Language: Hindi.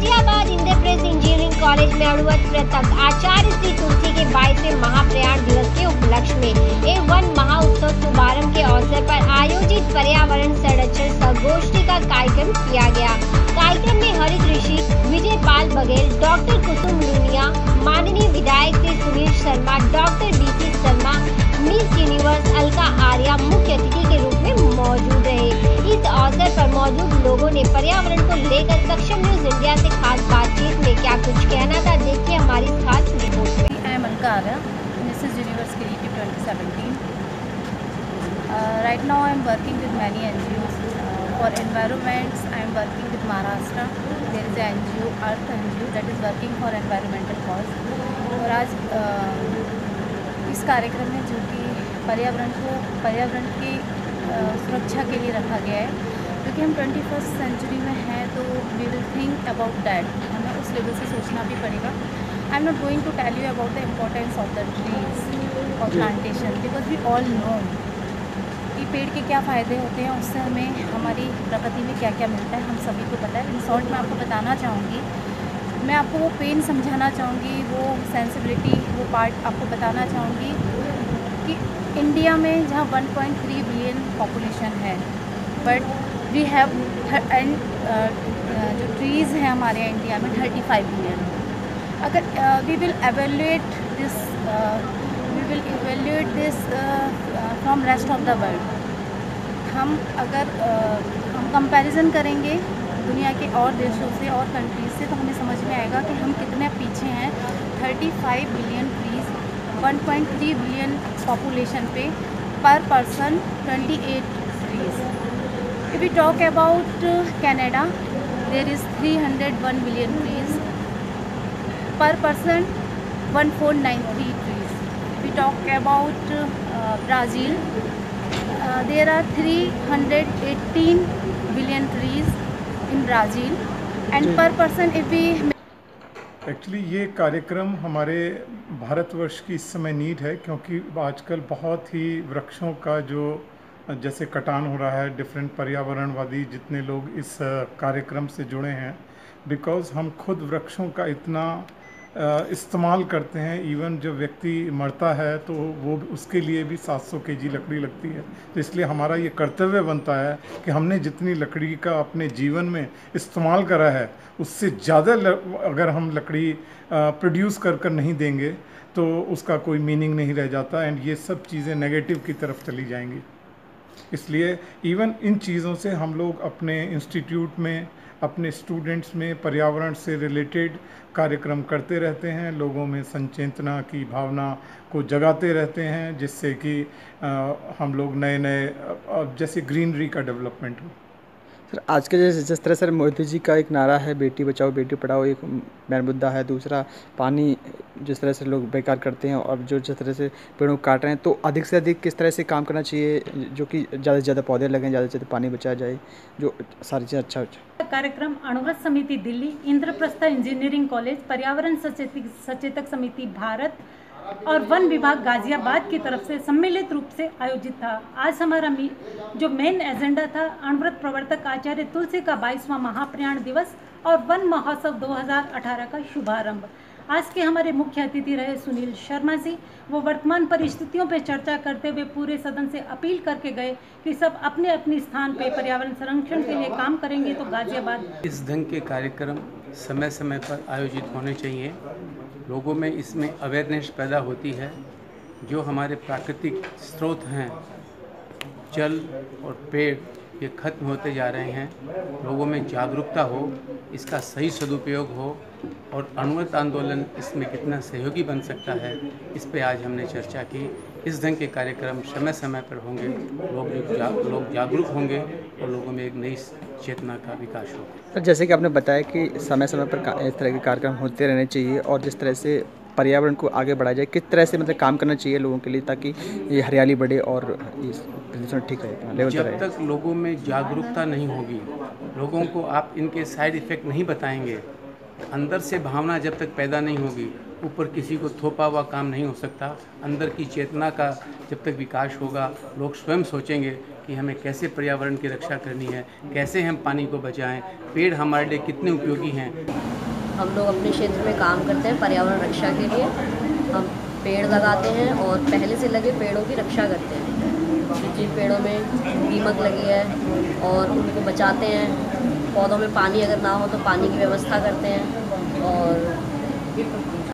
गाजियाबाद इंद्रप्रस्थ इंजीनियरिंग कॉलेज में अड़ुवत पृथक आचार्य श्री तुलसी के 22वें महाप्रयाण दिवस के उपलक्ष्य में एक वन महाउत्सव शुभारंभ के अवसर पर आयोजित पर्यावरण संरक्षण संगोष्ठी का कार्यक्रम किया गया। कार्यक्रम में हरित ऋषि विजय पाल बघेल, डॉक्टर कुसुम लूनिया, माननीय विधायक Shri Sunil Sharma, doctor BC Sharma, Miss Universe Alka Arya मुख्य अतिथि के रूप में मौजूद रहे। इस अवसर पर मौजूद लोगों ने पर्यावरण को लेकर सक्षम न्यूज इंडिया से खास बातचीत में क्या कुछ कहना था, देखिए हमारी खास रिपोर्ट में। I am Alka Arya, Mrs. Universe Creative 2017. Right now I am working with many NGOs. For environments, I am working with Maharashtra. There is an NGO, Earth NGO, that is working for environmental cause. और आज इस कार्यक्रम में जो कि पर्यावरण की सुरक्षा के लिए रखा गया है, क्योंकि हम 21st सेंचुरी में हैं, तो we will think about that. हमें उस लेवल से सोचना भी पड़ेगा। I am not going to tell you about the importance of the trees और plantation, because we all know कि पेड़ के क्या फ़ायदे होते हैं, उससे हमें हमारी प्रकृति में क्या क्या मिलता है, हम सभी को पता है। इन शॉर्ट मैं आपको बताना चाहूँगी, मैं आपको वो पेन समझाना चाहूँगी, वो सेंसिबिलिटी, वो पार्ट आपको बताना चाहूँगी कि इंडिया में जहाँ 1.3 बिलियन पॉपुलेशन है, बट वी हैव एंड जो ट्रीज़ हैं हमारे इंडिया में 35 बिलियन। अगर we will evaluate this from rest of the world, हम कंपैरिजन करेंगे दुनिया के और देशों से और कंट्रीज से, तो हमें समझ में आएगा कि हम कितने पीछे हैं। 35 बिलियन ट्रीज 1.3 बिलियन पॉपुलेशन पे, per person 28 trees. If we talk about Canada, there is 301 billion trees, per person 1493 trees. If we talk about Brazil, there are 318 billion trees in Brazil and per person if we actually ये कार्यक्रम हमारे भारतवर्ष की इस समय नीड है, क्योंकि आजकल बहुत ही वृक्षों का जो जैसे कटान हो रहा है, डिफरेंट पर्यावरणवादी जितने लोग इस कार्यक्रम से जुड़े हैं, बिकॉज़ हम खुद वृक्षों का इतना इस्तेमाल करते हैं। इवन जब व्यक्ति मरता है तो वो उसके लिए भी 700 केजी लकड़ी लगती है। तो इसलिए हमारा ये कर्तव्य बनता है कि हमने जितनी लकड़ी का अपने जीवन में इस्तेमाल करा है, उससे ज़्यादा अगर हम लकड़ी प्रोड्यूस कर नहीं देंगे तो उसका कोई मीनिंग नहीं रह जाता, एंड ये सब चीज़ें नेगेटिव की तरफ चली जाएंगी। इसलिए इवन इन चीज़ों से हम लोग अपने इंस्टीट्यूट में, अपने स्टूडेंट्स में पर्यावरण से रिलेटेड कार्यक्रम करते रहते हैं, लोगों में संचेतना की भावना को जगाते रहते हैं, जिससे कि हम लोग नए जैसे ग्रीनरी का डेवलपमेंट हो। सर, आज के जिस तरह सर मोदी जी का एक नारा है, बेटी बचाओ बेटी पढ़ाओ, एक मेन मुद्दा है। दूसरा, पानी जिस तरह से लोग बेकार करते हैं और जो जिस तरह से पेड़ों को काट रहे हैं, तो अधिक से अधिक किस तरह से काम करना चाहिए, जो कि ज़्यादा से ज़्यादा पौधे लगें, ज़्यादा से ज़्यादा पानी बचाया जाए, जो सारी चीज़ें अच्छा हो। कार्यक्रम अणुव्रत समिति दिल्ली, इंद्रप्रस्थ इंजीनियरिंग कॉलेज, पर्यावरण सचेतक समिति भारत और वन विभाग गाजियाबाद की तरफ से सम्मिलित रूप से आयोजित था। आज हमारा जो मेन एजेंडा था, अणुव्रत प्रवर्तक आचार्य तुलसी का 22वां महाप्रयाण दिवस और वन महोत्सव 2018 का शुभारंभ। आज के हमारे मुख्य अतिथि रहे सुनील शर्मा जी। वो वर्तमान परिस्थितियों पर चर्चा करते हुए पूरे सदन से अपील करके गए कि सब अपने अपने स्थान पे पर्यावरण संरक्षण के लिए काम करेंगे तो गाजियाबाद। इस ढंग के कार्यक्रम समय समय पर आयोजित होने चाहिए। लोगों में इसमें अवेयरनेस पैदा होती है। जो हमारे प्राकृतिक स्रोत हैं, जल और पेड़, ये खत्म होते जा रहे हैं। लोगों में जागरूकता हो, इसका सही सदुपयोग हो, और अणुव्रत आंदोलन इसमें कितना सहयोगी बन सकता है, इस पे आज हमने चर्चा की। इस ढंग के कार्यक्रम समय समय पर होंगे, लोग जागरूक होंगे और लोगों में एक नई चेतना का विकास होगा। सर, जैसे कि आपने बताया कि समय समय पर इस तरह के कार्यक्रम होते रहने चाहिए, और जिस तरह से पर्यावरण को आगे बढ़ाया जाए, किस तरह से मतलब काम करना चाहिए लोगों के लिए, ताकि ये हरियाली बढ़े और प्रदूषण ठीक रहे, जब तक लोगों में जागरूकता नहीं होगी, लोगों को आप इनके साइड इफ़ेक्ट नहीं बताएंगे, अंदर से भावना जब तक पैदा नहीं होगी, ऊपर किसी को थोपा हुआ काम नहीं हो सकता। अंदर की चेतना का जब तक विकास होगा, लोग स्वयं सोचेंगे कि हमें कैसे पर्यावरण की रक्षा करनी है, कैसे हम पानी को बचाएं, पेड़ हमारे लिए कितने उपयोगी हैं। हम लोग अपने क्षेत्र में काम करते हैं पर्यावरण रक्षा के लिए। हम पेड़ लगाते हैं और पहले से लगे पेड़ों की रक्षा करते हैं। जिन पेड़ों में दीमक लगी है और उनको बचाते हैं। पौधों में पानी अगर ना हो तो पानी की व्यवस्था करते हैं और